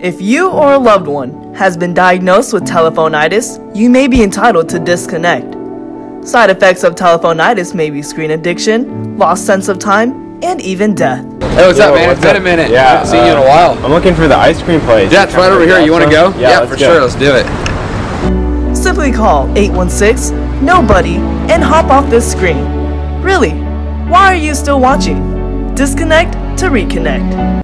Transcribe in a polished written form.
If you or a loved one has been diagnosed with telephonitis, you may be entitled to disconnect. Side effects of telephonitis may be screen addiction, lost sense of time, and even death. Hey, what's up, man? It's been a minute. Yeah, I haven't seen you in a while. I'm looking for the ice cream place. Yeah, it's right over here. You want to go? Yeah, for sure. Let's do it. Simply call 816-NOBODY and hop off this screen. Really, why are you still watching? Disconnect to reconnect.